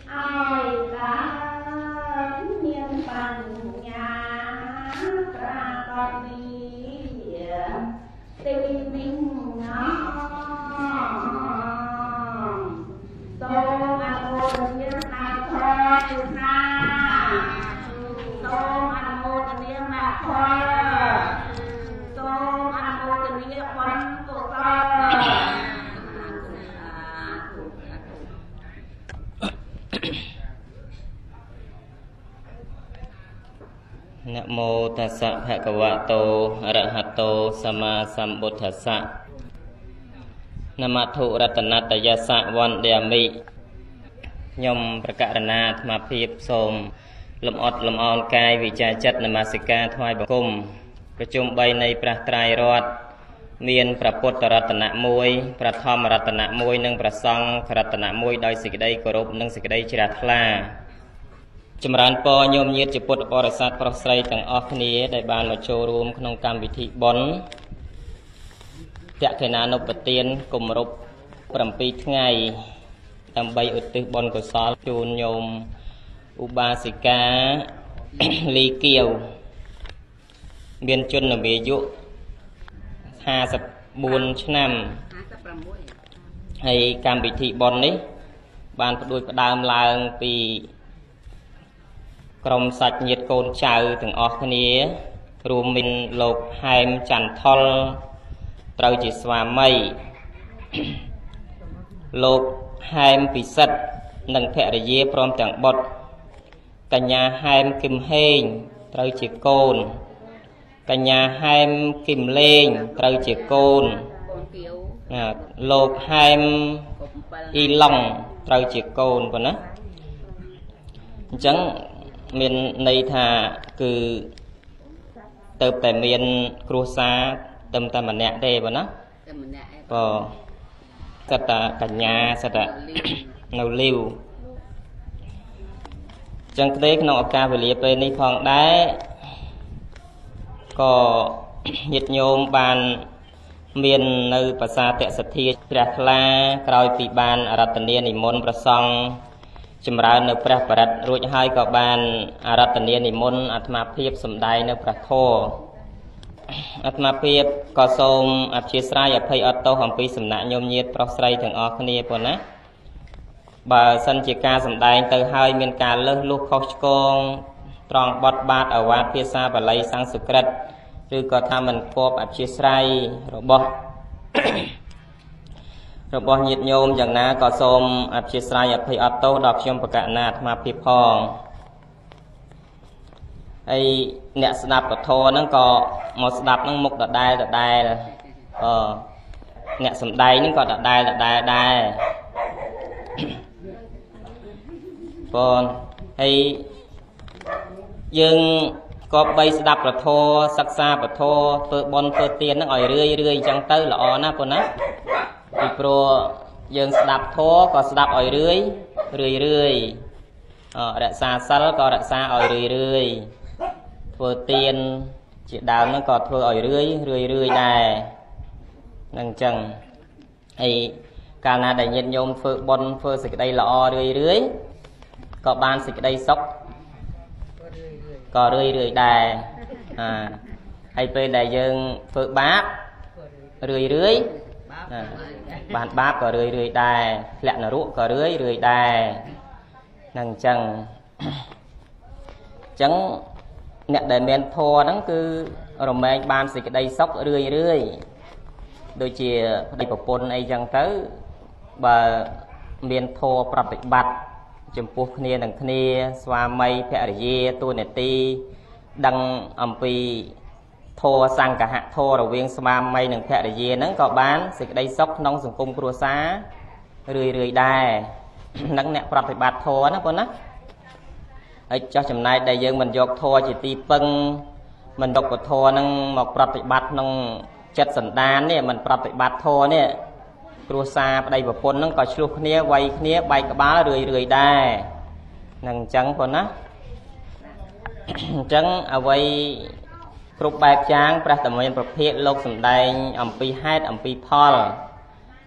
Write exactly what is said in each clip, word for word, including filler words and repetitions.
นะโมตัสสะภะคะวะโตอะระหะโตสัมมาสัมพุทธัสสะนะมัทธุรัตนัตยัสสะวันเดมิញោមប្រកាសណាអាត្មាភាពសូមលំអត់លំអរកាយវិជាចិត្តនមស្ការថ្វាយបង្គំប្រជុំបីនៃព្រះត្រៃរតន៍មានព្រះពុទ្ធរតនៈមួយព្រះធម្មរតនៈមួយនិងព្រះសង្ឃរតនៈមួយដោយសេចក្តីគោរពនិងសេចក្តីជ្រះថ្លាចម្រើនពរញោមញាតិជាពុទ្ធបរិស័ទប្រុសស្រីទាំងអស់គ្នាដែលបានមកចូលរួមក្នុងកម្មវិធីបុណ្យតក្កិណានុប្បទានគម្រប់bảyថ្ងៃដើម្បីឧទ្ទិសបុណ្យកុសលជូនញោមឧបាសិកាលីគៀវមានជនអាយុห้าสิบสี่ឆ្នាំហើយកម្មវិធីបុណ្យនេះបានផ្ដួចផ្ដើមឡើងពីក្រុមសាច់ញាតិកូនចៅទាំងអស់គ្នារួមមានលោកហែមចន្ទថុលត្រូវជាស្វាមីលោកហែមពិសិដ្ឋនិងភរិយាព្រមទាំងបុត្រកញ្ញាហែមគឹមហេងត្រូវជាកូនកញ្ញាហែមគឹមលេងត្រូវជាកូនលោកហែមអ៊ីឡុងត្រូវជាកូនប៉ុណ្ណាអញ្ចឹងមានន័យថាគឺទៅតែមានគ្រួសារតែតែម្នាក់ទេប៉ុណ្ណាតែម្នាក់ឯងក៏សត្វតាកញ្ញាសត្វតានៅលីវចឹងទេក្នុងឱកាសវេលាពេលនេះផងដែរក៏ញាតិញោមបានមាននៅប្រាសាទសទ្ធាជ្រះថ្លាក្រោយពីបានអរតនានិមន្តព្រះសង្ឃចម្រើននៅព្រះបរិត្តរួចហើយក៏បានអរតនានិមន្តអាត្មាភាពសម្ដែងនៅព្រះធម៌អាត្មាភាពក៏សូមអធិស្ឋានអភ័យអត់ទោសអំពីសំណាក់ញោមញាតិប្រុសស្រីទាំងអស់គ្នាប៉ុណ្ណាបើសិនជាការសម្ដែងទៅហើយមានការលើសលួសខុសឆ្គងត្រង់បត់បាតអវាទភាសាបាលីសំស្ក្រឹតឬក៏ថាមិនគប់អធិស្ឋានរបស់របស់ញាតិញោមយ៉ាងណាក៏សូមអធិស្ឋានអភ័យអត់ទោសដល់ខ្ញុំបកណាអាត្មាភាពផងហើយអ្នកស្ដាប់ពធហ្នឹងក៏មកស្ដាប់ហ្នឹងមុខដដែលដដែលអឺអ្នកសំដែងហ្នឹងក៏ដដែលដដែលដែរបងហើយយើងក៏បីស្ដាប់ពធសិក្សាពធធ្វើបុណ្យធ្វើទានហ្នឹងឲ្យរឿយរឿយអញ្ចឹងទៅល្អណាស់បងណាពីព្រោះយើងស្ដាប់ធម៌ក៏ស្ដាប់ឲ្យរឿយរឿយរឿយរក្សាសិលក៏រក្សាឲ្យរឿយរឿយធ្វើទានជាដើមហ្នឹងក៏ធ្វើឲ្យរឿយរឿយរឿយដែរហ្នឹងអញ្ចឹងហើយកាលណាដែលញាតិញោមធ្វើបុណ្យធ្វើសេចក្តីល្អរឿយរឿយក៏បានសេចក្តីសុខក៏រឿយរឿយដែរអាហើយពេលដែលយើងធ្វើបាបរឿយរឿយបានបាបក៏រឿយរឿយដែរធ្លាក់នរកក៏រឿយរឿយដែរហ្នឹងអញ្ចឹងអញ្ចឹងអ្នកដែលមានធម៌ហ្នឹងគឺរមែងបានសេចក្តីសុខរឿយរឿយដូចជាប្តីប្រពន្ធអីចឹងទៅបើមានធម៌ប្រតិបត្តិចំពោះគ្នានឹងគ្នាស្វាមីភរិយាទួនាទីដឹងអំពីធម៌សង្កហធម៌រវាងស្វាមីនិងភរិយាហ្នឹងក៏បានសេចក្តីសុខក្នុងសង្គមគ្រួសាររឿយរឿយដែរហ្នឹងអ្នកប្រតិបត្តិធម៌ណាបងណាហើយចោះចំណែកដែលយើងមិនយកធម៌ជាទីពឹងមិនយកពធហ្នឹងមកប្រតិបត្តិក្នុងចិត្តសន្តាននេះមិនប្រតិបត្តិធម៌នេះគ្រួសារប្តីប្រពន្ធហ្នឹងក៏ឆ្លោះគ្នាវាយគ្នាបែកក្បាលរឿយរឿយដែរហ្នឹងអញ្ចឹងបងណាអញ្ចឹងអ្វីគ្រប់បែបយ៉ាងព្រះតមានប្រភេទលោកសំដែងអំពីហេតុអំពីផល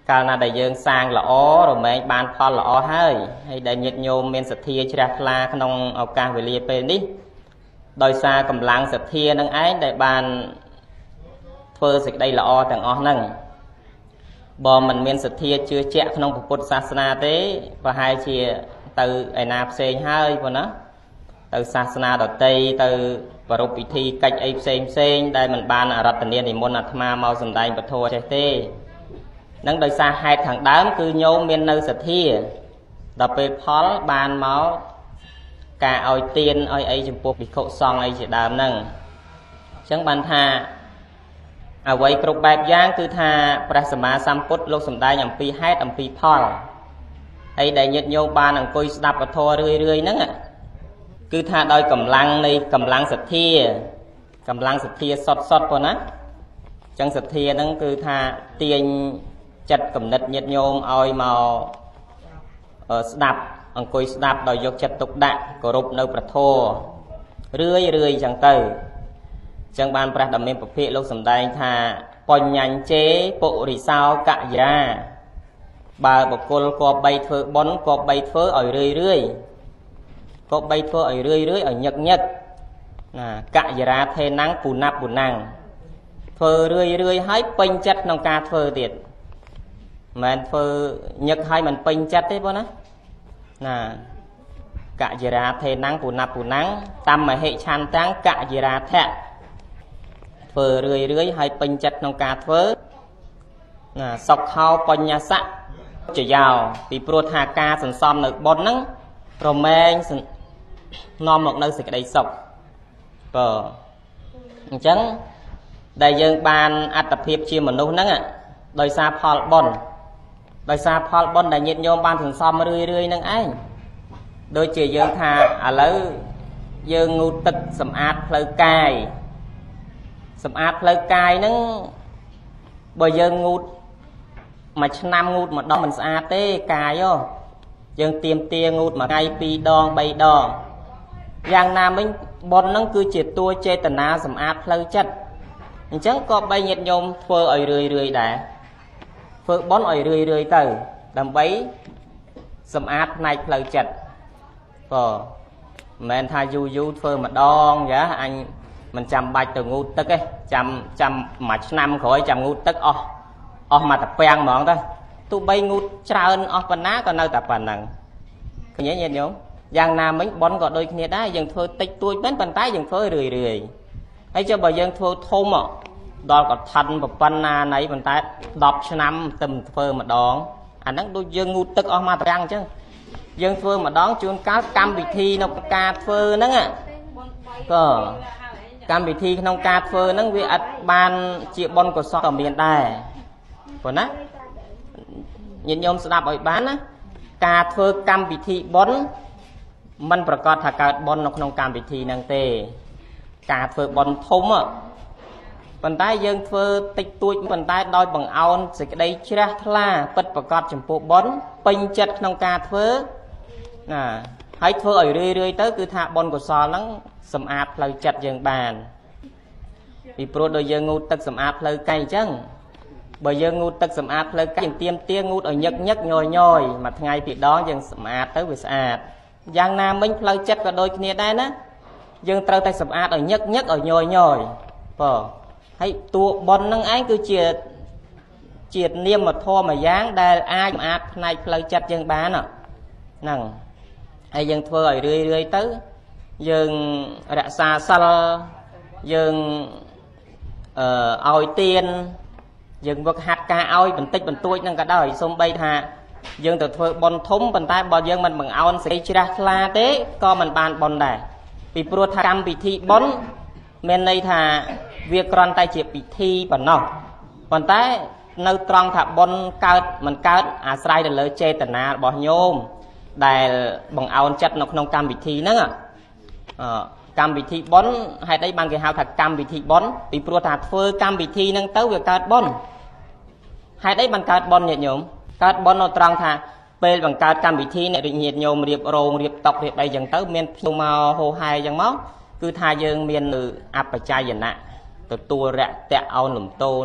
កាលណាដែលយើងសាងល្អរមែងបានផលល្អហើយហើយដែលញាតិញោមមានសទ្ធាជ្រះថ្លាក្នុងឱកាសវេលាពេលនេះដោយសារកម្លាំងសទ្ធានឹងឯងដែលបានធ្វើសេចក្តីល្អទាំងអស់ហ្នឹងបើមិនមានសទ្ធាជឿជាក់ក្នុងពុទ្ធសាសនាទេប្រហែលជាទៅឯណាផ្សេងហើយប៉ុណ្ណាទៅសាសនាដតីទៅប្រពៃពិធីកិច្ចអីផ្សេងផ្សេងដែលមិនបានអរតនានិមន្តអាត្មាមកសម្ដែងពធចេះទេនឹងដោយសារហេតុខាងដើមគឺញោមមាននៅសទ្ធាដល់ពេលផលបានមកការឲ្យទានឲ្យអីចំពោះភិក្ខុសង្ឃអីជាដើមហ្នឹងអញ្ចឹងបានថាអ្វីគ្រប់បែបយ៉ាងគឺថាព្រះសម្មាសម្ពុទ្ធលោកសម្ដែងអំពីហេតុអំពីផលហើយដែលញាតិញោមបានអង្គុយស្ដាប់ពធរឿយរឿយហ្នឹងគឺថាដោយកម្លាំងនៃកម្លាំងសទ្ធាកម្លាំងសទ្ធាសុតសុតប៉ុណ្ណាអញ្ចឹងសទ្ធាហ្នឹងគឺថាទាញចិត្តគំនិតញាតិញោមឲ្យមកស្ដាប់អង្គុយស្ដាប់ដោយយកចិត្តទុកដាក់គោរពនៅព្រះធម៌រឿយរឿយអញ្ចឹងទៅអញ្ចឹងបានព្រះដ៏មានពភាកលោកសម្ដែងថាបញ្ញញ្ជេពុរិសោកយាបើបុគ្គលគប្បីធ្វើបុណ្យគប្បីធ្វើឲ្យរឿយរឿយគប្បីធ្វើឲ្យរឿយរឿយឲ្យញឹកញឹកណាកយរាថេណាំងពុណាប់ពុណាំងធ្វើរឿយរឿយឲ្យពេញចិត្តក្នុងការធ្វើទៀតមិនមែនធ្វើញឹកឲ្យមិនពេញចិត្តទេបងណាណាកយរាថេណាំងពុណាប់ពុណាំងតាមមហិឆន្តាំងកយរាថៈធ្វើរឿយរឿយឲ្យពេញចិត្តក្នុងការធ្វើណាសុខោបញ្ញសៈជាយោពីព្រោះថាការសន្សំនៅបុណ្យហ្នឹងរមែងនាំមកនៅសេចក្តីសុខបើអញ្ចឹងដែលយើងបានអត្តភាពជាមនុស្សហ្នឹងដោយសារផលបុណ្យដោយសារផលបុណ្យដែលញាតិញោមបានសន្សំរឿយរឿយហ្នឹងឯងដូចជាយើងថាឥឡូវយើងងូតទឹកសម្អាតផ្លូវកាយសម្អាតផ្លូវកាយហ្នឹងបើយើងងូតមួយឆ្នាំងូតម្ដងមិនស្អាតទេកាយហ៎យើងទៀមទាងូតមួយថ្ងៃពីរដងបីដងយ៉ាងណាមិញបុណ្យហ្នឹងគឺជាតួចេតនាសម្អាតផ្លូវចិត្តអញ្ចឹងក៏បីញាតិញោមធ្វើឲ្យរឿយរឿយដែរធ្វើបុណ្យឲ្យរឿយរឿយទៅដើម្បីសម្អាតផ្នែកផ្លូវចិត្តក៏មិនមែនថាយូរយូរធ្វើម្ដងយ៉ាអញមិនចាំបាច់ទៅងូតទឹកទេចាំចាំមួយឆ្នាំក្រោយចាំងូតទឹកអស់អស់មកតាពាំងហ្មងទៅទោះបីងូតច្រើនអស់ប៉ុណ្ណាក៏នៅតែប៉ុណ្ណឹងឃើញទេញាតិញោមយ៉ាងណាមិញបុណ្យក៏ដូចគ្នាដែរយើងធ្វើតិចតួចមែនប៉ុន្តែយើងធ្វើរឿយរឿយហើយចុះបើយើងធ្វើធំដល់កឋិនប៉ុណ្ណាណីប៉ុន្តែដប់ឆ្នាំទៅធ្វើម្ដងអាហ្នឹងដូចយើងងូតទឹកអស់មកតាពាំងអញ្ចឹងយើងធ្វើម្ដងជួនកាលកម្មវិធីនៅការធ្វើហ្នឹងក៏កម្មវិធីក្នុងការធ្វើហ្នឹងវាអត់បានជាបុណ្យកុសលក៏មានដែរប៉ុណ្ណាញាតិញោមស្ដាប់ឲ្យបានណាការធ្វើកម្មវិធីបុណ្យมันប្រកាសថាកើតបុណ្យនៅក្នុងកម្មវិធីហ្នឹងទេការធ្វើបុណ្យធំប៉ុន្តែយើងធ្វើតិចតួចប៉ុន្តែដោយបង្អោនសេចក្តីជ្រះថ្លាពិតប្រកបចំពោះបុណ្យពេញចិត្តក្នុងការធ្វើណាហើយធ្វើឲ្យរឿយរឿយទៅគឺថាបុណ្យកុសលហ្នឹងសម្អាតផ្លូវចិត្តយើងបានពីព្រោះដោយយើងងូតទឹកសម្អាតផ្លូវកាយអញ្ចឹងបើយើងងូតទឹកសម្អាតផ្លូវកាយយើងទៀមទាងូតឲ្យញឹកញឹកញយញយមួយថ្ងៃពីរដងយើងសម្អាតទៅវាស្អាតយ៉ាងណាមិញផ្លូវចិត្តក៏ដូចគ្នាដែរណាយើងត្រូវតែសម្អាតឲ្យញឹកញឹកឲ្យញយញយបើហើយតួបុណ្យហ្នឹងឯងគឺជាជានាមធម៌មួយយ៉ាងដែលអាចសម្អាតផ្នែកផ្លូវចិត្តយើងបានហ្នឹងហើយយើងធ្វើឲ្យរឿយរឿយទៅយើងរក្សាសិលយើងអឺឲ្យទានយើងវឹកហាត់ការឲ្យបន្តិចបន្តួចហ្នឹងក៏ដោយសូម្បីថាយើងទៅធ្វើបុណ្យធំប៉ុន្តែបើយើងមិនបង្អោនសេចក្តីជ្រះថ្លាទេក៏មិនបានបុណ្យដែរពីព្រោះថាកម្មវិធីបុណ្យមានន័យថាវាគ្រាន់តែជាពិធីប៉ុណ្ណោះប៉ុន្តែនៅត្រង់ថាបុណ្យកើតមិនកើតអាស្រ័យទៅលើចេតនារបស់ញោមដែលបង្អោនចិត្តនៅក្នុងកម្មវិធីហ្នឹងកម្មវិធីបុណ្យហេតុអីបានគេហៅថាកម្មវិធីបុណ្យពីព្រោះថាធ្វើកម្មវិធីហ្នឹងទៅវាកើតបុណ្យហេតុអីបានកើតបុណ្យញាតិញោមកើតបុណ្យនៅត្រង់ថាពេលបង្កើតកម្មវិធីអ្នកញាតិញោមរៀបរោងរៀបតុករៀបអីចឹងទៅមានភ្ញៀវមកហោហាយចឹងមកគឺថាយើងមានអបច្ច័យណៈទទួលរយៈអោនលំទោន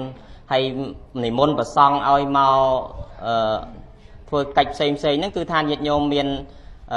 hay này môn và song oi mau thôi cách xem xem nó cứ than nhiệt nhôm miền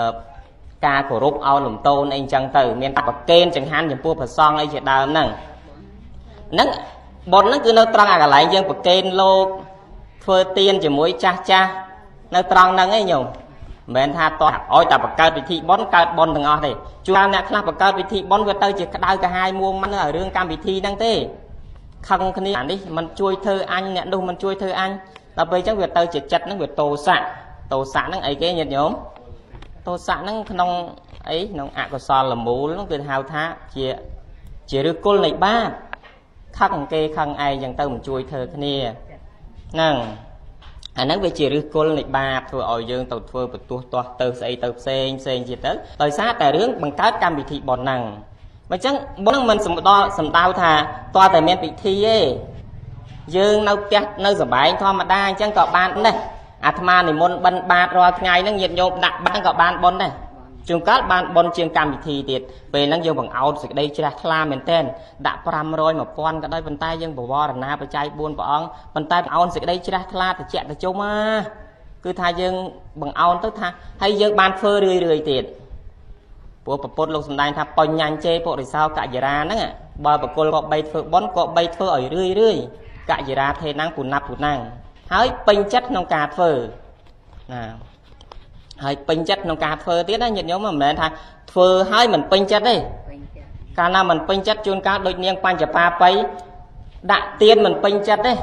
ca của rục ao lùm tôn anh chẳng từ miền bắc bậc kên chẳng hạn những pua và song ấy chỉ đào nằng nắng bọn nó cứ nó trăng à lại dân bậc kên lô phơi tiền chỉ muối cha cha nó trăng nằng ấy nhung mình tha to ôi tập bậc cao vị thị bón cao bón từng ngõ thì chúng ta nè class bậc cao vị thị bón vừa tới chỉ đào cả hai muôn mắt ở đường cam vị thị đang thế không cái này đi mình chui thơ anh nè đâu mình chui thơ anh là bây chắc việc tới chỉ chặt nó việc tổ xạ tổ xạ nó ấy cái nhiệt nhóm tổ xạ nó không ấy nó ạ của sò là mũ nó từ hào thá chỉ chỉ được cô này ba khăn kê khăn ai dần tới mình chui thơ cái này nè anh nói về chỉ được cô này ba thôi ở dương tàu thôi bật tua to từ xây từ sen sen gì tới đời sát tại đứng bằng cách cam bị thị bọt nằng mà chẳng bốn mình sầm to sầm tao thà to tại miền bị thi ấy dương nấu chặt nơi giờ bài thôi mà đa chẳng có ban đây à tham này môn ban ba rồi ngày nó nhiệt nhôm đặt ban có ban bon đây trường cát ban bon trường cam bị thi tiệt về năng dương bằng áo sự đây chỉ là la miền tên đã pram rồi mà con cái đây bàn tay dương bò bò là na phải chạy buôn bọn bàn tay áo sự đây chỉ là la thì chẹt thì chung á cứ thay dương bằng áo tức tha hay dương ban phơ rười rười tiệt bộ bậc bột lục sầm đai tháp poi nhang chê bộ thì sao cả giờ ra nữa bờ bậc cô có bay phơ bón có bay phơ ở rưỡi rưỡi cả giờ ra thế năng phun nạp phun năng hỡi pin chất nông cà phơ nè hỡi pin chất nông cà phơ tiết đó nhiệt nhóm mà mình thay phơ hỡi mình pin chất đi cả nào mình pin chất chôn cá đôi niên pan chả pa pay đã tiên mình pin chất đấy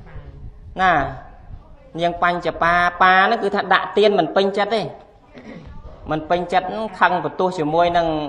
nè niên pan chả pa pa nó cứ thật đã tiên mình pin chất đấy mình pin chất khăn của tôi chỉ môi năng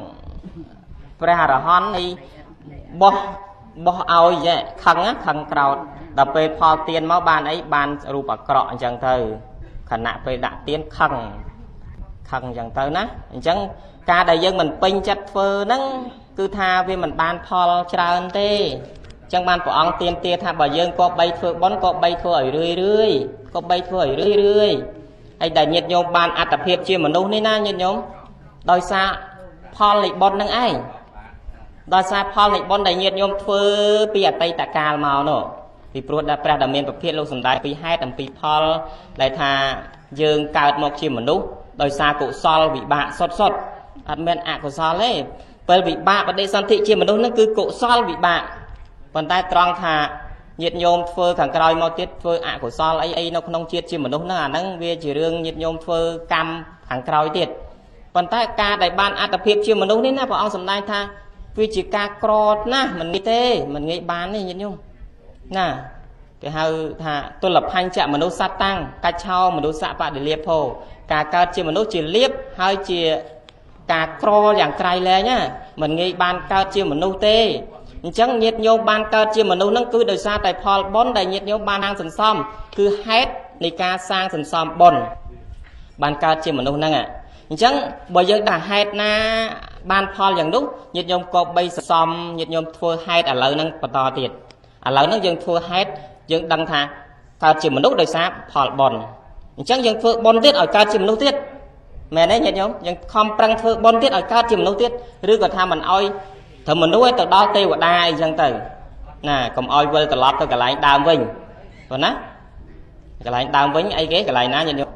ra là hòn đi bo bo ao vậy khăn á khăn cào đập về phò tiền máu bàn ấy bàn rùa bạc cọ chẳng thờ khả nạ về đã tiền khăn khăn chẳng thờ ná chẳng ca đại dân mình pin chất phơ nắng cứ tha về mình bàn phò tràn tê chẳng bàn của ông tiền tiền tha bà dân có bay phơ bón có bay phơ ở rưỡi rưỡi có bay phơ ở rưỡi rưỡi hay đại nhiệt nhôm ban ạt tập hiệp chia mà đâu nên na nhiệt nhôm đòi xa Paul lịch bon năng ai đòi xa Paul lịch bon đại nhiệt nhôm phơ pi tay tạ cà màu nọ vì pro đã pra đã miền tập hiệp lâu sầm đại pi hai tầm pi Paul đại thà dương cao một chia mà đâu đòi xa cụ sol bị bạ sót sót admin ạ của sol ấy bởi bị bạ và đây san thị chia mà đâu nó cứ cụ sol bị bạ còn tay tròn thà nhiệt nhôm phơ thằng còi mau tiết phơ ạ của sol ấy ấy nó không chiết chi mà nó nó năng về chỉ riêng nhiệt nhôm phơ cam thằng còi tiết còn ta ca đại ban ăn tập hiệp chi mà nó nên là bảo ông sầm đai tha vì chỉ ca cọt na mình nghĩ thế mình nghĩ bán này nhiệt nhôm nè cái hai thà tôi lập hành chạm mà nó sát tăng ca chao mà nó xạ bạ để liệp hồ cả ca chi mà nó chỉ liệp hai chỉ cả cro dạng cày lè nhá mình nghĩ ban ca chi mà nó tê chẳng nhiệt nhôm ban cao chia mà nấu nâng cứ đời xa tại Paul bón đại nhiệt nhôm ban hàng sần xóm cứ hết này ca sang sần xóm bòn ban cao chia mà nấu nâng ạ chẳng bây giờ đã hết na ban Paulอย่างlúc nhiệt nhôm có bay sần xóm nhiệt nhôm thua hết ở lỡ nâng và to tiệt ở lỡ nâng dân thua hết dân đăng thà cao chia mà nấu đời xa Paul bòn chẳng dân thua bòn tiết ở cao chia mà nấu tiết mẹ đấy nhiệt nhôm dân không prang thua bòn tiết ở cao chia mà nấu tiết rư còn tha mình oi thầm mình nói từ đó tiêu và đai dân từ nè còn oi vơi từ lót tôi cả lại đào vinh còn á cả lại đào vinh ai ghé cả lại ná nhìn vô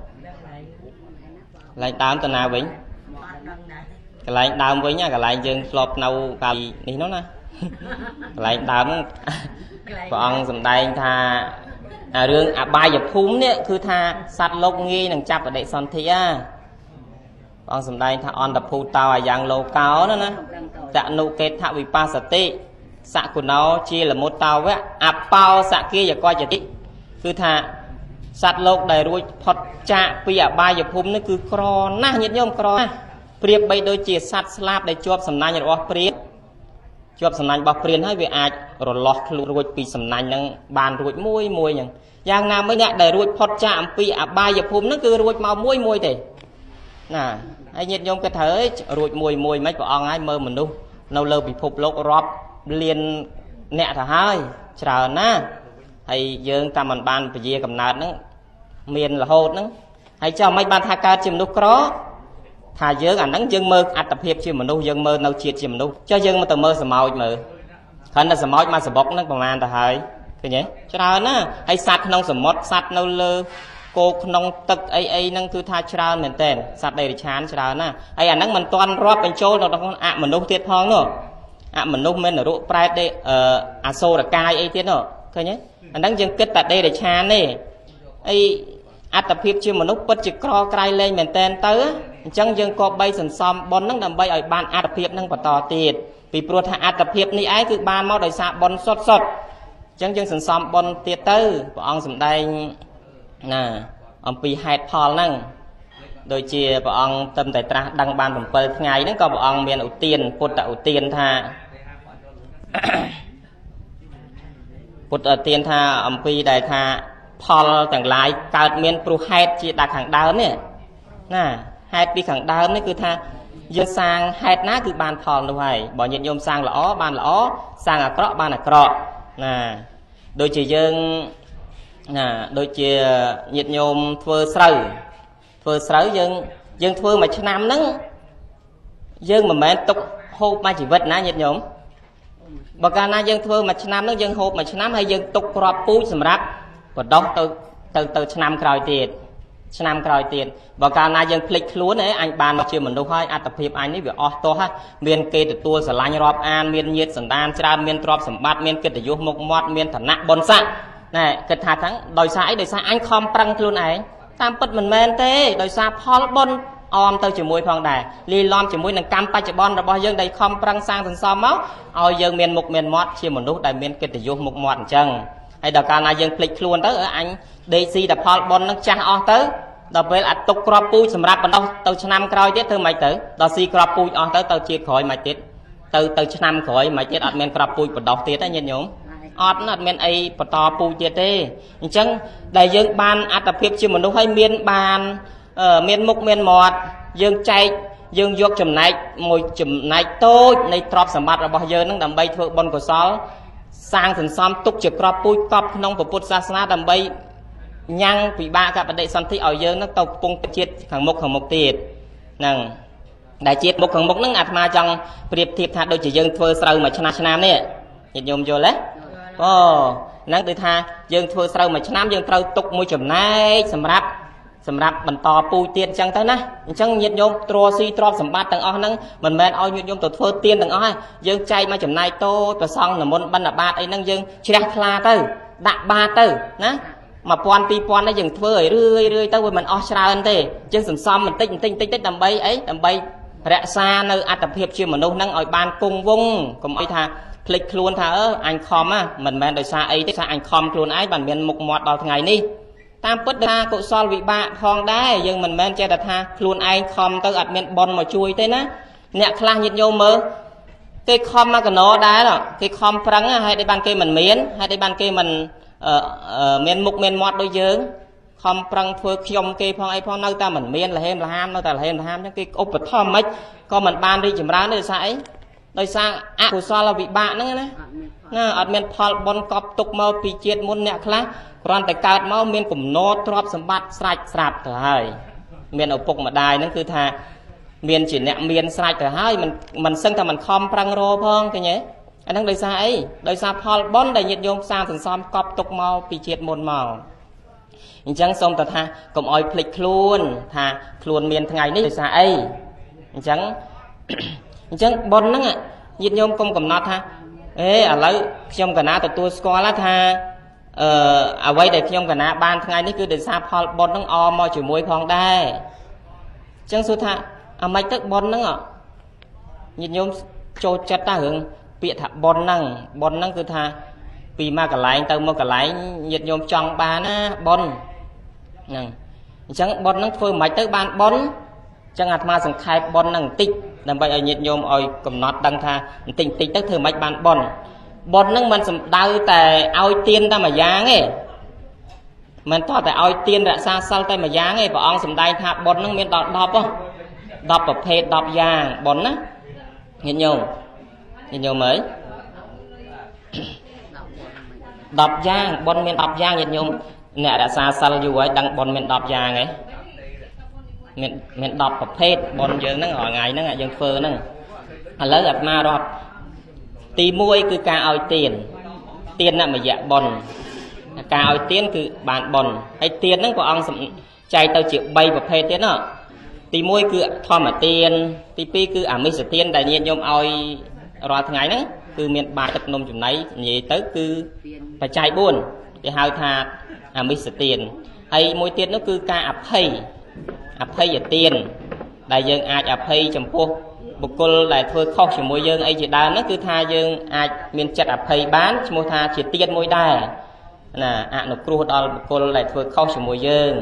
lại đào từ nào vinh cả lại đào vinh nha cả lại dân flop nâu cào gì đi nó nè lại đào còn dùm đây tha à rương à bài dập phúng nè cứ tha sát lốc nghi nằng chắp ở đệ son thi á con sầm đây thà on tập phu tao à dạng lô cao đó nè dạ nụ kết thà vì pa sát tê xạ của nó chia là một tao với à bao xạ kia giờ coi chả tí cứ thà sát lô đầy ruồi phật chạ bây giờ ba giờ phum nó cứ cro na nhiệt nhôm cro priệp bay đôi chia sát slap để chụp sầm nai nhật off priệp chụp sầm nai bọc priệpให้về ai rồi lọt ruồi pi sầm nai năng bàn ruồi muôi muôi nhằng giang nam mới nhẹ đầy ruồi phật chạ pi à ba giờ phum nó cứ ruồi màu muôi muôi thế nè ai nhiệt nhôm cái thế ruồi mùi mùi mấy con ai mơ mình luôn nâu lơ bị phục lốc rọp liền nẹt thà hai chờ na hay dương ta mình ban phải về cầm nạt nó miền là hột nó hay cho mấy ban tha ca chìm nút có thà dương ảnh nắng dương mơ ăn tập hiệp chìm mình luôn dương mơ nâu chiết chìm nút cho dương mà từ mơ sầm màu mơ khẩn là sầm màu mà sầm bọc nó còn ăn ta hơi ឃើញទេច្រើនណាហើយសត្វក្នុងសមុទ្រសត្វនៅលើគោក្នុងទឹកអីអីហ្នឹងគឺថាច្រើនមែនតើសត្វដេរិឆានច្រើនណាហើយអាហ្នឹងមិនទាន់រាប់បញ្ចូលដល់ក្នុងអមនុស្សទៀតផងនោះអមនុស្សមិននរកប្រែតទេអសូរកាយអីទៀតនោះឃើញទេអាហ្នឹងយើងគិតតែដេរិឆានទេអីអត្តភាពជាមនុស្សពិតជាក្រក្រៃលែងមែនតើទៅអញ្ចឹងយើងក៏បីសន្សំបុណ្យហ្នឹងដើម្បីឲ្យបានអត្តភាពហ្នឹងបន្តទៀតពីព្រោះថាអត្តភាពនេះឯងគឺបានមកដោយសារបុណ្យសុទ្ធសុទ្ធអញ្ចឹងយើងសន្សំបុណ្យទៀតទៅព្រះអង្គសម្ដែងណាអំពីហេតុផលហ្នឹងដូចជាព្រះអង្គទឹមតែត្រាស់ដឹងបានbảyថ្ងៃហ្នឹងក៏ព្រះអង្គមានឧទានពុទ្ធឧទានថាពុទ្ធឧទានថាអំពីដែលថាផលទាំងឡាយកើតមានព្រោះហេតុជាដាក់ខាងដើមនេះណាហេតុពីខាងដើមនេះគឺថាយើងសាងហេតុណាគឺបានផលនោះហើយបើញាតិញោមសាងល្អបានល្អសាងអាក្រក់បានអាក្រក់ណាដូចជាយើងណាដូចជាញាតិញោមធ្វើស្រូវធ្វើស្រូវយើងយើងធ្វើមួយឆ្នាំហ្នឹងយើងមិនមែនទុកហូបមួយជីវិតណាញាតិញោមបើកាលណាយើងធ្វើមួយឆ្នាំហ្នឹងយើងហូបមួយឆ្នាំហើយយើងទុកគ្រាប់ពូជសម្រាប់បដោះទៅទៅទៅឆ្នាំក្រោយទៀតឆ្នាំក្រោយទៀតបើកាលណាយើងភ្លេចខ្លួនអីអញបានមកជាមនុស្សហើយអត្តភាពអញនេះវាអស់ទោះហើយមានគេទទួលស្រឡាញ់រាប់អានមានញាតិសន្តានច្រើនមានទ្រព្យសម្បត្តិមានកិត្តិយសមុខមាត់មានឋានៈបុណ្យស័ក្តិណែគិតថាហ្នឹងដោយសារអីដោយសារអញខំប្រឹងខ្លួនឯងតាមពិតមិនមែនទេដោយសារផលបុណ្យអមទៅជាមួយផងដែរលាយឡំជាមួយនឹងកម្មបច្ចុប្បន្នរបស់យើងដែលខំប្រឹងសាងសន្សំមកឲ្យយើងមានមុខមានមាត់ជាមនុស្សដែលមានកិត្តិយសមុខមាត់អញ្ចឹងហើយដល់កាលណាយើងភ្លេចខ្លួនទៅអញដេកស៊ីតែផលបុណ្យនឹងចាស់អស់ទៅដល់ពេលអត់ទុកគ្រាប់ពូជសម្រាប់បណ្ដោះទៅឆ្នាំក្រោយទៀតធ្វើម៉េចទៅដល់ស៊ីគ្រាប់ពូជអស់ទៅទៅជាតិក្រោយម៉េចទៀតទៅទៅឆ្នាំក្រោយម៉េចទៀតអត់មានគ្រាប់ពូជបណ្ដោះទៀតទេញាតិញោមអត់អត់មានអីបន្តពូជទៀតទេអញ្ចឹងដែលយើងបានអត្តភាពជាមនុស្សហើយមានបានមានមុខមានមាត់យើងចែកយើងយកចំណែកមួយចំណែកតូចនៃទ្រព្យសម្បត្តិរបស់យើងនឹងដើម្បីធ្វើបុណ្យកុសលសាងសន្សំទុកជាក្របពូជកប់ក្នុងពុទ្ធសាសនាដើម្បីញ៉ាំងពិបាកកបដិសន្ធិឲ្យយើងនឹងទៅពងជាតិខាងមុខខាងមុខទៀតហ្នឹងដែលជាតិមុខខាងមុខហ្នឹងអាត្មាចង់ប្រៀបធៀបថាដូចជាយើងធ្វើស្រូវមួយឆ្នាំឆ្នាំនេះញាតិញោមយល់ទេអូហ្នឹងគឺថាយើងធ្វើស្រូវមួយឆ្នាំយើងត្រូវទុកមួយចំណែកសម្រាប់សម្រាប់បន្តពូជទៀតអញ្ចឹងទៅណាអញ្ចឹងញាតិញោមទ្រស៊ីទ្រព្យសម្បត្តិទាំងអស់ហ្នឹងមិនមែនឲ្យញាតិញោមទៅធ្វើទានទាំងអស់ទេយើងចែកមកចំណែកតូចប្រសងនមន្តបិណ្ឌបាតអីហ្នឹងយើងជ្រះថ្លាទៅដាក់បាតទៅណាmộtពាន់ពីរពាន់នេះយើងធ្វើឲ្យរឿយរឿយទៅវាមិនអស់ច្រើនទេយើងសន្សំបន្តិចបន្តិចបន្តិចដើម្បីអីដើម្បីរក្សានៅអត្តភាពជាមនុស្សហ្នឹងឲ្យបានគង់វង្សកុំអីថាភ្លេចខ្លួនថាអឺអញខំណាមិនមែនដោយសារអីទេថាអញខំខ្លួនឯងបានមានមុខមាត់ដល់ថ្ងៃនេះតាមពិតថាកុសលវិបាកផងដែរយើងមិនមែនចេះតែថាខ្លួនឯងខំទៅអត់មានបុណ្យមកជួយទេណាអ្នកខ្លះញាតិញោមមើលគេខំមកកណោដែរគេខំប្រឹងហើយតែបានគេមិនមានហើយតែបានគេមិនមានមុខមានមាត់ដូចយើងខំប្រឹងធ្វើខ្ញុំគេផងអីផងនៅតែមិនមានលហេមលហាមនៅតែលហេមលហាមអញ្ចឹងគេឧបត្ថម្ភមិនក៏មិនបានរីកចម្រើនដោយសារអីដោយសារអកុសលវិបាកហ្នឹងណាណាអត់មានផលបុណ្យកប់ទុកមកពីជាតិមុនអ្នកខ្លះគ្រាន់តែកើតមកមានកំណត់ទ្រព្យសម្បត្តិស្រេចស្រាប់ទៅហើយមានឪពុកម្ដាយហ្នឹងគឺថាមានជាអ្នកមានស្រេចទៅហើយមិនមិនសឹងតែមិនខំប្រឹងរផងឃើញទេអាហ្នឹងដោយសារអីដោយសារផលបុណ្យដែលញាតិញោមសាងសន្សំកប់ទុកមកពីជាតិមុនមកអញ្ចឹងសូមតថាកុំអោយភ្លេចខ្លួនថាខ្លួនមានថ្ងៃនេះដោយសារអីអញ្ចឹងអញ្ចឹងបុណ្យហ្នឹងញាតិញោមកុំកំណត់ថាអេឥឡូវខ្ញុំកណាទទួលស្គាល់ថាអឺអ្វីដែលខ្ញុំកណាបានថ្ងៃនេះគឺដោយសារផលបុណ្យហ្នឹងអមមកជាមួយផងដែរអញ្ចឹងសួរថាអាម៉េចទៅបុណ្យហ្នឹងញាតិញោមចូលចិត្តតែរឿងពាក្យថាបុណ្យហ្នឹងបុណ្យហ្នឹងគឺថាពីមកកន្លែងទៅមកកន្លែងញាតិញោមចង់បានណាបុណ្យហ្នឹងអញ្ចឹងបុណ្យហ្នឹងធ្វើមិនទៅបានបុណ្យអញ្ចឹងអាត្មាសង្ខេបបុណ្យហ្នឹងបន្តិចដើម្បីឲ្យញាតិញោមឲ្យកំណត់ដឹងថាបន្តិចបន្តិចទៅធ្វើមិនបានបុណ្យបុណ្យហ្នឹងមិនសំដៅតែឲ្យទានតែមួយយ៉ាងទេមិនតោះតែឲ្យទានរក្សាសិលតែមួយយ៉ាងទេព្រះអង្គសម្ដែងថាបុណ្យហ្នឹងមានដល់ដប់ដប់ប្រភេទដប់យ៉ាងបុណ្យណាញាតិញោមញាតិញោមអើយដប់យ៉ាងបុណ្យមានដប់យ៉ាងញាតិញោមអ្នករក្សាសិលយូរហើយដឹងបុណ្យមានដប់យ៉ាងហ៎មានមានដប់ប្រភេទបុណ្យយើងហ្នឹងរាល់ថ្ងៃហ្នឹងយើងធ្វើហ្នឹងឥឡូវអាត្មារាប់ទីមួយគឺការឲ្យទាន tiền nè mà dạ bòn cả oi tiền cứ bàn bòn hay tiền nó của ông chạy tao chịu bay và phê tiền đó thì môi cứ thò mà tiền thì pi cứ à mấy sự tiền đại nhiên nhôm oi rồi thằng ấy đó cứ miền ba tập nôm chủng này nhỉ tới cứ phải chạy buồn để hao thà à mấy sự tiền hay môi tiền nó cứ ca áp hay áp hay về tiền đại dương ai áp hay chấm phu một cô lại thôi khóc chỉ môi dương ấy chỉ đa nó cứ tha dương ai miền chặt áp hay bán môi tha chỉ tiền môi đài nè à nó kêu đó một cô lại thôi khóc chỉ môi dương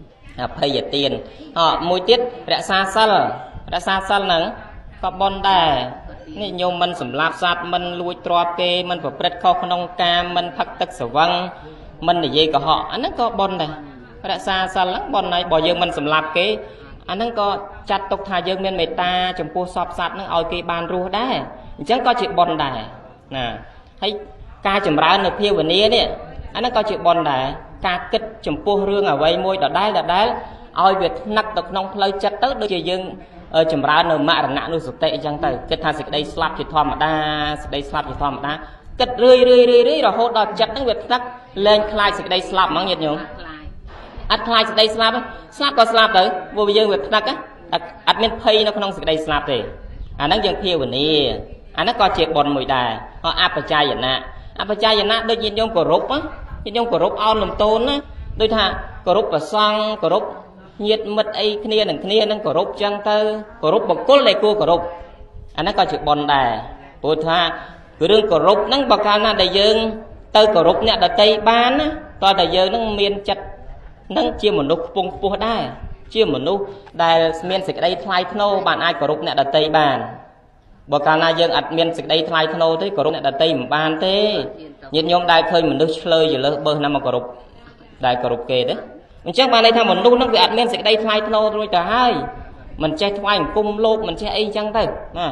áp hay về tiền họ môi tiết rẽ xa xa rẽ xa xa nắng có bon đàiนี่โยมมันสำลับสัตว์มันลุยตรอเกมันประพฤติข้อขนมกามันพักตักสว่างมันในเย่กับhọอันนั้นก็บอลได้รักษาสลักบอลไหนบ่ยังมันสำลับเกอันนั้นก็จัดตกทายยังเมียนเมตตาจมพูสอบสัตว์นั่งเอาเกบานรู้ได้จังก็จีบอลได้นะให้การจำร้านในเพียวันนี้เนี่ยอันนั้นก็จีบอลได้การคิดจมพูเรื่องเอาไว้มวยต่อได้ต่อได้เอาเวทนักตกน้องเพลย์จัดตึ๊ดโดยจียังจำร้านเนื้อมาหนักนู่สุดเตะจังเตะกิดทางสิ่งใดสลับจิตทอมมาได้สิ่งใดสลับจิตทอมมาได้กิดเรื่อยเรื่อยเรื่อยเรื่อยเราโหดเราจัดตั้งเวทนักเล่นคลายสิ่งใดสลับมั้งยันอยู่อัดคลายสิ่งใดสลับสลับก็สลับเลยวัวยังเวทนักอ่ะอัดเม็ดเพย์นักน้องสิ่งใดสลับเลยอันนั้นยังเพียววันนี้อันนั้นก็เจ็บบอลมวยได้เพราะอัปปัจจัยอย่างนั้นอัปปัจจัยอย่างนั้นโดยยินยงกรุบอ่ะยินยงกรุบเอาลำต้นนะโดยท่ากรุบกับซังกรุบnhiệt mật ấy kia nằng kia nằng cổ rục chăng tơ cổ rục bọc cốt lại cua cổ rục anh nó coi chữ bòn đà bồi tha cứ đương cổ rục nằng bọc cao na đại dương tơ cổ rục nè đại tây ban á to đại dương nằng miền chặt nằng chia một nút pung pua đai chia một nút đại miền sịch đây thay thô bạn ai cổ rục nè đại tây ban bọc cao na dương ắt miền sịch đây thay thô thế cổ rục nè đại tây một ban thế nhiệt nhôm đại khơi một nước chơi giờ lơ bơ năm mà cổ rục đại cổ rục kề đấy mình chắc bạn đây tham một lúc nó bị ăn men sẽ đây thay thô rồi cả hai mình che thoai cung lốp mình che ấy chăng tay à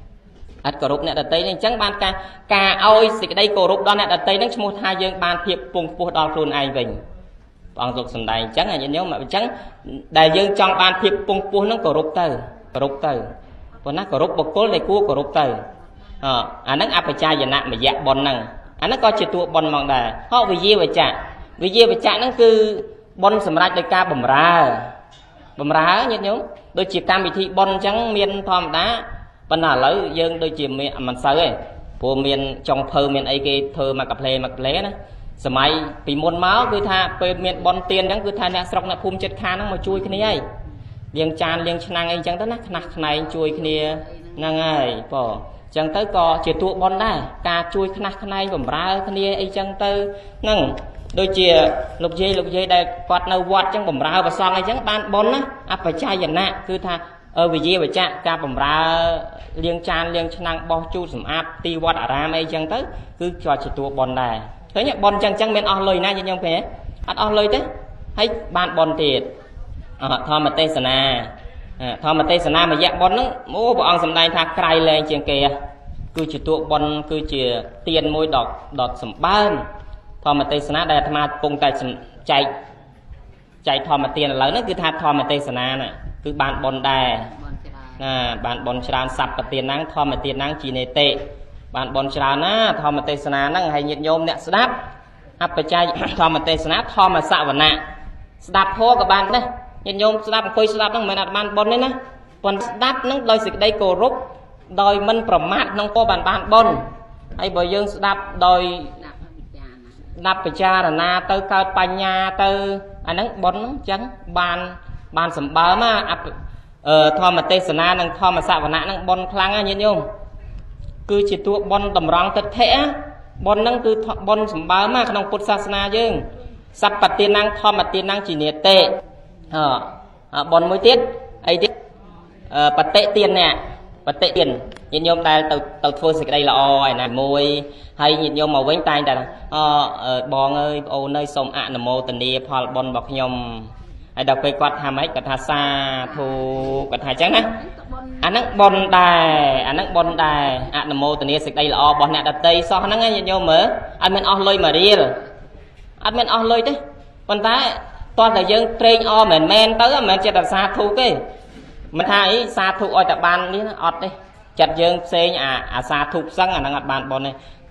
ăn cờ rục nè đặt tay nên chẳng ban ca ca ôi sẽ đây cờ rục đó nè đặt tay nó mua hai dương ban thiệp cùng phu đo luôn ai mình bằng dục sầm đầy chẳng là nếu mà chẳng đại dương trong ban thiệp cùng phu nó cờ rục từ cờ rục từ còn nó cờ rục bọc cố lại cua cờ rục từ à anh nó áp phải chai giờ nặng mà dạ bòn năng anh nó coi chỉ tụ bòn mỏng đà họ vì gì vậy chả vì gì vậy chả nó cứบอลสำหรับในการบ่มราบ่มราเนี่ยเนาะโดยจีการวิธีบอลจังเมียนทอมดาปัญหาเลยยังโดยจีเมียมันเซ่อพวกเมียนจงเพอเมียนไอเกเธอมากับเพลมากับเพลนะสมัยปีมวลเมาส์คือท่าเป็นเมียนบอลเตียนจังคือท่าเนี่ยสระเนี่ยภูมิจัดการนั่งมาช่วยคนนี้ไอ้เลี้ยงจานเลี้ยงชนะไอ้จังตั้งนักหนักในช่วยคนนี้นั่งไงป่อจังเตอร์ก็เจียตัวบอลได้การช่วยขนักในบ่มราคนนี้ไอ้จังเตอร์นั่งโดยเจียลูกเย่ลูกเย่ได้กอดในวัดจังบ่มราภาษาไงจังบ้านบอลนะอัปปัจจัยอย่างนั้นคือท่าเออวิเย่วิจักการบ่มราเลี้ยงจานเลี้ยงชนะบอลจูสมอาบตีวัดอารามไอ้จังเตอร์คือจอดเจียตัวบอลได้เฮ้ยเนี่ยบอลจังจังเป็นออเลยนะยังยังเป็นอัดออเลยเต้ให้บ้านบอลติดทอมาเตสนาทอมาเตสนามาแยกบอลนั้นโอ้บอลสำได้ท่าไกลเลยเจียงเกยคือจีตัวบอลคือจีเตียนมวยดอกดอกสมบ้านทอมาเตสนาได้ธรรมะปงใจใจใจทอมาเตียนแล้วนั่นคือท่าทอมาเตสนาน่ะคือบ้านบอลได้น่ะบ้านบอลชราสับปะเตียนนั่งทอมาเตียนนั่งจีเนเตบ้านบอลชรานะทอมาเตสนานั่งให้nhiệtโยมเนี่ยสดับอัปปัจจัยทอมาเตสนาทอมาสะวันน่ะสดับโพกับบ้านเนี่ยnhiệtโยมสดับคุยสดับนั่งเหมือนบ้านบอลนี่นะบอลสดับนั่งโดยสิ่งใดโกรุบโดยมันประมาทน้องพ่อบ้านบ้านบนไอ้บ่อยยังดับโดยดับไปจารณาเตอเกิดปัญญาเตออันนั้นบนจังบานบานสมบัติมาเอ่อทอมาเตสนานั่งทอมาสาวนานั่งบนคลังอ่ะยันโยมคือจิตตัวบนตำรองตัดเทะบนนั่งคือบนสมบัติมาขนมพุทธศาสนายังสัพปฏินั่งทอมาตีนั่งจีเนเตะเอ่อบนมวยเตี้ยไอ้เตี้ยเอ่อปฏิเตียนเนี่ยปฏิเตียนยินยมได้ตัวตัวทัวร์สิได้ละออยนะมวยให้ยินยมมาเว้นตายแต่อ๋อบองเอ้ยโอ้เนยสมอะนโมตันดีพอบอลบอกยมไอ้ดอกไปกอดทำให้กอดทาซาทูกอดทาจังนะอันนั้นบอลได้อันนั้นบอลได้อะนโมตันดีสิได้ละอบอลเนี่ยดัดเตยซ้อนนั่งไงยินยมเหมืออันมันออเลยมาเรียลอันมันออเลยเด้ปัญหาตอนแต่ยังเทรนออเหมือนแมนเต้เหมือนจะดัดซาทูเก้มันหายซาทูออยแต่บานนี้นะอดดิจัดยังเซงอ่ะอ่ะซาทูซังอ่ะนังอัดบานบอลเนี่ย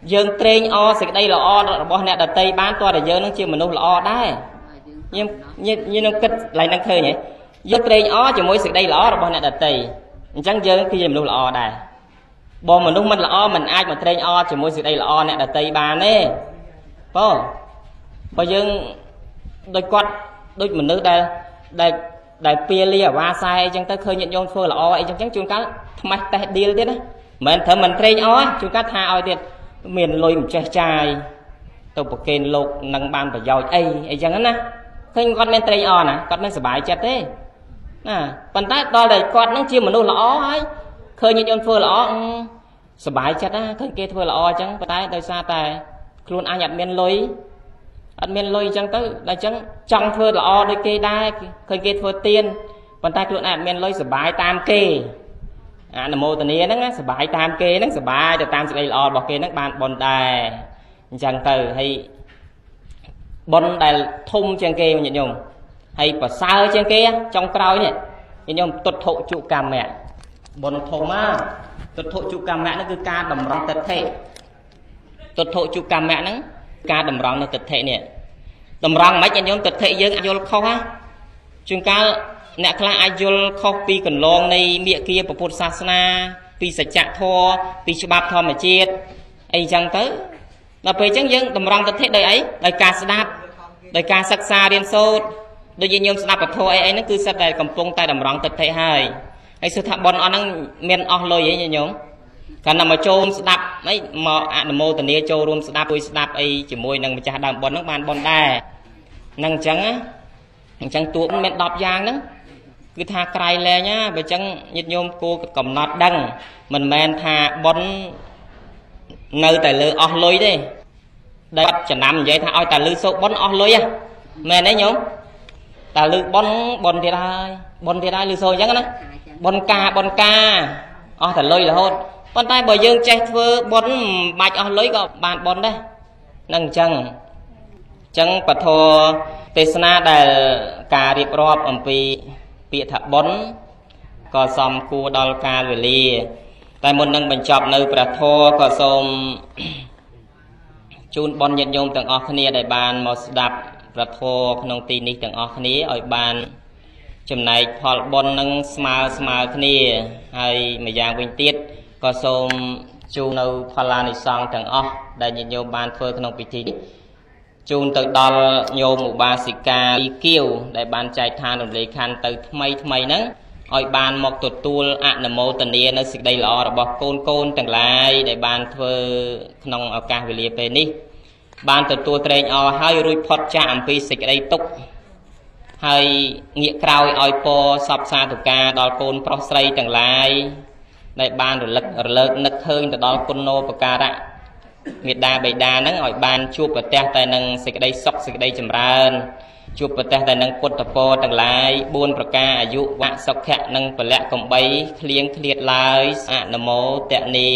យើងត្រេងអសេចក្តីល្អរបស់អ្នកដតីបានតើតែយើងនឹងជាមនុស្សល្អដែរខ្ញុំខ្ញុំនឹងគិតឡើងនឹងឃើញហ៎យើងត្រេងអជាមួយសេចក្តីល្អរបស់អ្នកដតីអញ្ចឹងយើងគឺជាមនុស្សល្អដែរបើមនុស្សមិនល្អមិនអាចមកត្រេងអជាមួយសេចក្តីល្អអ្នកដតីបានទេបងបើយើងដូចគាត់ដូចមនុស្សដែលដែលដែលពៀលីអាវ៉ាសែអញ្ចឹងទៅឃើញញាតិញោមធ្វើល្អអីចឹងចឹងជួនកាលថ្មាស់តេះឌីលទៀតណាមិនត្រឹមមិនត្រេងអជួនកាលថាឲ្យទៀតមានលុយមិនចេះចាយទៅប្រកេនលោកនឹងបានប្រយោជន៍អីអីចឹងណាឃើញគាត់មានត្រេងអណាគាត់មិនសប្បាយចិត្តទេណាប៉ុន្តែដល់តែគាត់នឹងជាមនុស្សល្អហើយឃើញញាតិញោមធ្វើល្អសប្បាយចិត្តណាឃើញគេធ្វើល្អអញ្ចឹងប៉ុន្តែដោយសារតែខ្លួនអញអត់មានលុយអត់មានលុយអញ្ចឹងទៅដល់អញ្ចឹងចង់ធ្វើល្អដូចគេដែរឃើញគេធ្វើទៀនប៉ុន្តែខ្លួនឯងអត់មានលុយសប្បាយតាមគេអនុមោទនាហ្នឹងសប្បាយតាមគេហ្នឹងសប្បាយទៅតាមសេចក្តីល្អរបស់គេហ្នឹងបានបុណ្យដែរអញ្ចឹងទៅហើយបុណ្យដែលធំជាងគេញាតិញោមហើយប្រសើរជាងគេចុងក្រោយនេះញាតិញោមទុតិយជុកម្មៈបុណ្យធំណាទុតិយជុកម្មៈហ្នឹងគឺការតម្រង់ទិដ្ឋិទុតិយជុកម្មៈហ្នឹងការតម្រង់នៅទិដ្ឋិនេះតម្រង់មិនញាតិញោមទិដ្ឋិយើងអាចយល់ខុសណាជួនកាលអ្នកខ្លះអាចយល់ខុសពីកន្លងនៃមាគ៌ាពុទ្ធសាសនាពីសច្ចធម៌ពីច្បាប់ធម្មជាតិអីចឹងទៅដល់ពេលអញ្ចឹងយើងតម្រង់ទិដ្ឋិដោយអីដោយការស្ដាប់ដោយការសិក្សារៀនសូត្រដូចយើងញោមស្ដាប់ពធអីអីហ្នឹងគឺសិតតែកំពុងតែតម្រង់ទិដ្ឋិហើយហើយសួរថាបុណ្យអស់ហ្នឹងមានអស់លុយអីញោមគាត់តែមកចូលស្ដាប់អីមកអនុមោទនាចូលរួមស្ដាប់ជួយស្ដាប់អីជាមួយនឹងម្ចាស់ដើមបុណ្យហ្នឹងបានបុណ្យដែរហ្នឹងអញ្ចឹងអញ្ចឹងតួមានដប់យ៉ាងហ្នឹងគឺថាក្រៃលែងណាបើអញ្ចឹងញាតិញោមគួរកំណត់ដឹងមិនមែនថាបុណ្យនៅតែលើអស់លុយទេដែលចំណាំនិយាយថាឲ្យតែលឺសូបុណ្យអស់លុយហ៎មែនទេញោមតែលឺបុណ្យបុណ្យទៀតហើយបុណ្យទៀតហើយលឺសូអញ្ចឹងណាបុណ្យការបុណ្យការអស់តែលុយរហូតប៉ុន្តែបើយើងចេះធ្វើបុណ្យមិនបាច់អស់លុយក៏បានបុណ្យដែរនឹងអញ្ចឹងអញ្ចឹងពធទេសនាដែលការរៀបរាប់អំពីពាក្យថាបុណ្យក៏សមគួរដល់កាលវេលាតែមុននឹងបញ្ចប់នៅព្រះធម៌ក៏សូមជូនបុណ្យញាតិញោមទាំងអស់គ្នាដែលបានមកស្ដាប់ព្រះធម៌ក្នុងទីនេះទាំងអស់គ្នាឲ្យបានចំណែកផលបុណ្យនឹងស្មើស្មើគ្នាហើយម្យ៉ាងវិញទៀតក៏សូមជូននៅផល្លានិសង្ឃទាំងអស់ដែលញាតិញោមបានធ្វើក្នុងពិធីនេះជូនទៅដល់ញោមឧបាសិកាពីគៀវដែលបានចែកឋានរំលែកខណ្ឌទៅថ្មីថ្មីហ្នឹងឲ្យបានមកទទួលអនុមោទនានៅសេចក្តីល្អរបស់កូនកូនទាំងឡាយដែលបានធ្វើក្នុងឱកាសវេលាពេលនេះបានទទួលត្រេកអរហើយរួចផុតចាកអំពីសេចក្តីទុក្ខហើយងាកក្រោយឲ្យពរសពសាធុការដល់កូនប្រុសស្រីទាំងឡាយដែលបានរលឹករលើកនឹកឃើញទៅដល់គុណូបការៈមេដាបិតាហ្នឹងឲ្យបានជួបប្រទះតែនឹងសេចក្តីសុខសេចក្តីចម្រើនជួបប្រទះតែនឹងពុទ្ធពរទាំងឡាយបួនប្រការអាយុវៈសុខៈនិងពលៈកំបីឃ្លៀងឃ្លាតឡើយអនុមោទនី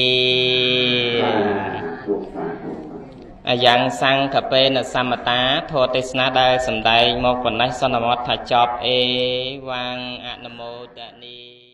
អាយ៉ាងសង្ឃពេនសមតាធម៌ទេសនាដែលសម្ដែងមកប៉ុណ្ណេះសន្មតថាចប់អេវ៉ាំងអនុមោទនី